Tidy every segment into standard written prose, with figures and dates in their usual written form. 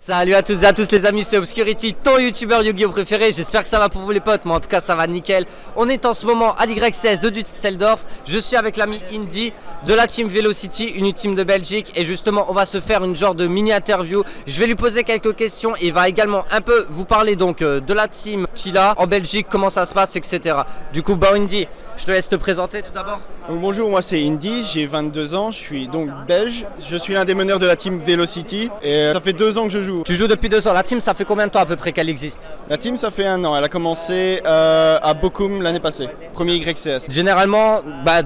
Salut à toutes et à tous les amis, c'est Obscurity, ton youtubeur Yu-Gi-Oh préféré. J'espère que ça va pour vous les potes, moi en tout cas ça va nickel. On est en ce moment à l'YCS de Düsseldorf. Je suis avec l'ami Indy de la team Velocity, une team de Belgique. Et justement on va se faire une genre de mini interview. Je vais lui poser quelques questions et il va également un peu vous parler donc de la team qu'il a en Belgique, comment ça se passe, etc. Du coup Indy, je te laisse te présenter tout d'abord. Bonjour, moi c'est Indy, j'ai 22 ans, je suis donc belge. Je suis l'un des meneurs de la team Velocity et ça fait 2 ans que je joue. Tu joues depuis 2 ans, la team ça fait combien de temps à peu près qu'elle existe? La team ça fait 1 an, elle a commencé à Bochum l'année passée, premier YCS. Généralement,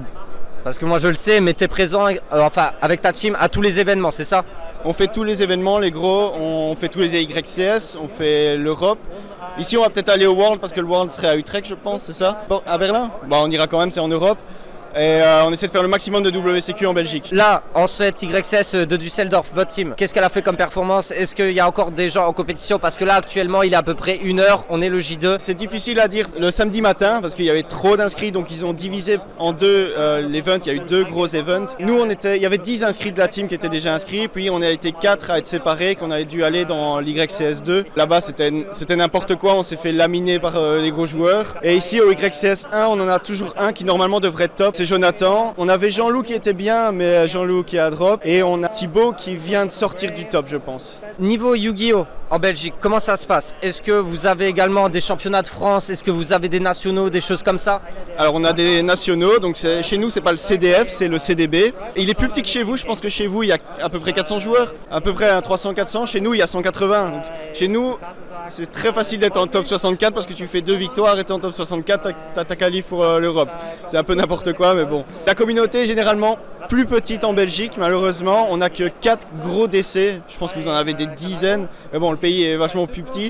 parce que moi je le sais, mais t'es présent enfin avec ta team à tous les événements, c'est ça? On fait tous les événements, les gros, on fait tous les YCS, on fait l'Europe. Ici on va peut-être aller au World parce que le World serait à Utrecht je pense, c'est ça? Bon, à Berlin? On ira quand même, c'est en Europe. Et on essaie de faire le maximum de WCQ en Belgique. Là, en cette YCS de Düsseldorf, votre team, qu'est-ce qu'elle a fait comme performance? Est-ce qu'il y a encore des gens en compétition? Parce que là, actuellement, il est à peu près 1 heure, on est le J2. C'est difficile à dire le samedi matin parce qu'il y avait trop d'inscrits, donc ils ont divisé en 2 l'event. Il y a eu 2 gros events. Nous, il y avait 10 inscrits de la team qui étaient déjà inscrits, puis on a été 4 à être séparés, qu'on avait dû aller dans l'YCS2. Là-bas, c'était n'importe quoi, on s'est fait laminer par les gros joueurs. Et ici, au YCS1, on en a toujours un qui normalement devrait être top. C'est Jonathan. On avait Jean-Loup qui était bien, mais Jean-Loup qui est à drop. Et on a Thibaut qui vient de sortir du top, je pense. Niveau Yu-Gi-Oh! En Belgique, comment ça se passe? Est-ce que vous avez également des championnats de France? Est-ce que vous avez des nationaux, des choses comme ça? Alors on a des nationaux, donc chez nous c'est pas le CDF, c'est le CDB. Et il est plus petit que chez vous, je pense que chez vous il y a à peu près 400 joueurs, à peu près 300-400, chez nous il y a 180. Donc, chez nous c'est très facile d'être en top 64 parce que tu fais 2 victoires et t'es en top 64, t'as ta qualif pour l'Europe. C'est un peu n'importe quoi mais bon. La communauté est généralement plus petite en Belgique, malheureusement, on n'a que 4 gros décès, je pense que vous en avez des dizaines, mais bon le pays est vachement plus petit.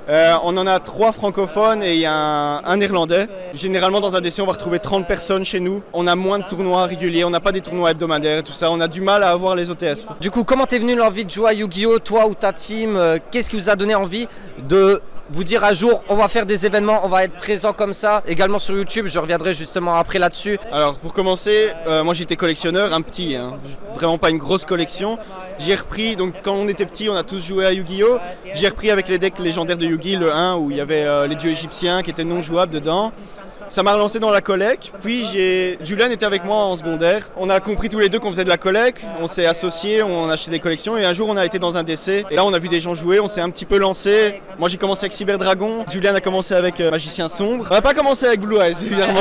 On en a 3 francophones et il y a un néerlandais. Généralement dans un DC on va retrouver 30 personnes chez nous. On a moins de tournois réguliers, on n'a pas des tournois hebdomadaires et tout ça. On a du mal à avoir les OTS. Du coup, comment t'es venu l'envie de jouer à Yu-Gi-Oh! Toi ou ta team? Qu'est-ce qui vous a donné envie de vous dire un jour on va faire des événements, on va être présent comme ça? Également sur YouTube, je reviendrai justement après là-dessus. Alors pour commencer, moi j'étais collectionneur, un petit, vraiment pas une grosse collection. J'ai repris, donc quand on était petit on a tous joué à Yu-Gi-Oh! J'ai repris avec les decks légendaires de Yu-Gi, le 1 où il y avait les dieux égyptiens qui étaient non jouables dedans. Ça m'a relancé dans la collecte, puis Julien était avec moi en secondaire. On a compris tous les deux qu'on faisait de la collecte, on s'est associés, on a acheté des collections et un jour on a été dans un DC. Et là on a vu des gens jouer, on s'est un petit peu lancé. Moi j'ai commencé avec Cyberdragon, Julien a commencé avec Magicien Sombre. On n'a pas commencé avec Blue Eyes évidemment.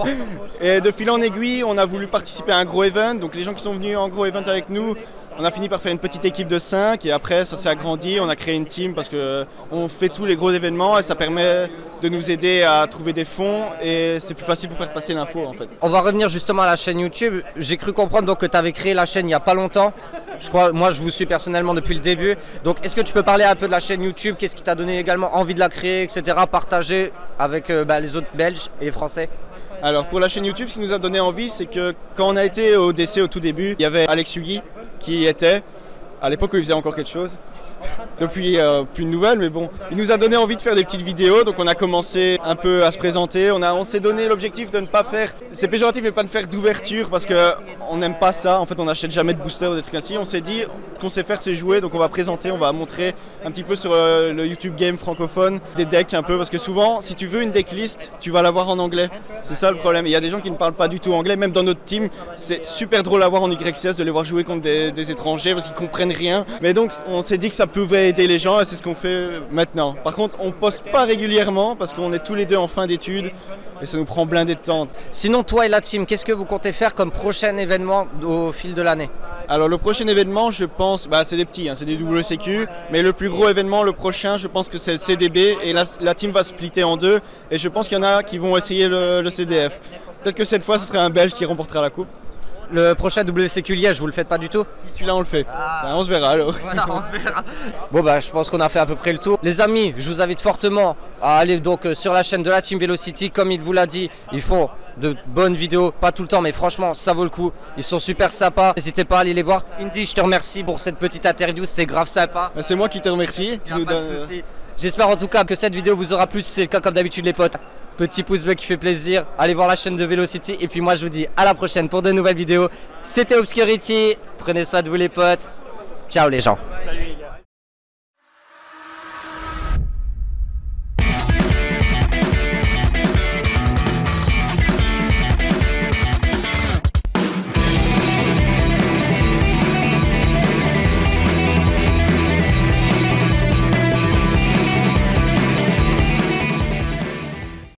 Et de fil en aiguille, on a voulu participer à un gros event, donc les gens qui sont venus en gros event avec nous, on a fini par faire une petite équipe de 5 et après ça s'est agrandi, on a créé une team parce qu'on fait tous les gros événements et ça permet de nous aider à trouver des fonds et c'est plus facile pour faire passer l'info en fait. On va revenir justement à la chaîne YouTube. J'ai cru comprendre donc que tu avais créé la chaîne il n'y a pas longtemps. Je crois, moi je vous suis personnellement depuis le début. Donc est-ce que tu peux parler un peu de la chaîne YouTube? Qu'est-ce qui t'a donné également envie de la créer, etc. Partager avec les autres Belges et les Français? Alors pour la chaîne YouTube, ce qui nous a donné envie, c'est que quand on a été au DC au tout début, il y avait Alex Yugi qui y était, à l'époque où il faisait encore quelque chose. Depuis plus de nouvelles, mais bon, il nous a donné envie de faire des petites vidéos, donc on a commencé un peu à se présenter. On s'est donné l'objectif de ne pas faire, c'est péjoratif, mais pas de faire d'ouverture parce qu'on n'aime pas ça. En fait, on n'achète jamais de booster ou des trucs ainsi. On s'est dit qu'on sait faire, c'est jouer, donc on va présenter, on va montrer un petit peu sur le YouTube Game francophone des decks un peu, parce que souvent, si tu veux une decklist, tu vas l'avoir en anglais. C'est ça le problème. Il y a des gens qui ne parlent pas du tout anglais, même dans notre team, c'est super drôle à voir en YCS de les voir jouer contre des étrangers parce qu'ils comprennent rien. Mais donc, on s'est dit que ça pouvait aider les gens et c'est ce qu'on fait maintenant. Par contre, on poste pas régulièrement parce qu'on est tous les deux en fin d'études et ça nous prend blindé de temps. Sinon, toi et la team, qu'est-ce que vous comptez faire comme prochain événement au fil de l'année? Alors le prochain événement, je pense, c'est des petits, c'est des WCQ, mais le plus gros événement, le prochain, je pense que c'est le CDB et la team va se splitter en 2 et je pense qu'il y en a qui vont essayer le CDF. Peut-être que cette fois, ce serait un Belge qui remportera la coupe. Le prochain WCQ Liège, vous le faites pas du tout? Si celui-là on le fait. On se verra alors. Voilà, on se verra. Bon je pense qu'on a fait à peu près le tour. Les amis, je vous invite fortement à aller donc sur la chaîne de la team Velocity. Comme il vous l'a dit, ils font de bonnes vidéos, pas tout le temps mais franchement ça vaut le coup. Ils sont super sympas, n'hésitez pas à aller les voir. Indy, je te remercie pour cette petite interview, c'était grave sympa. C'est moi qui te remercie. J'espère en tout cas que cette vidéo vous aura plu. Si c'est le cas, comme d'habitude les potes, petit pouce bleu qui fait plaisir, allez voir la chaîne de Velocity et puis moi je vous dis à la prochaine pour de nouvelles vidéos. C'était Obscurity, prenez soin de vous les potes, ciao les gens. Salut.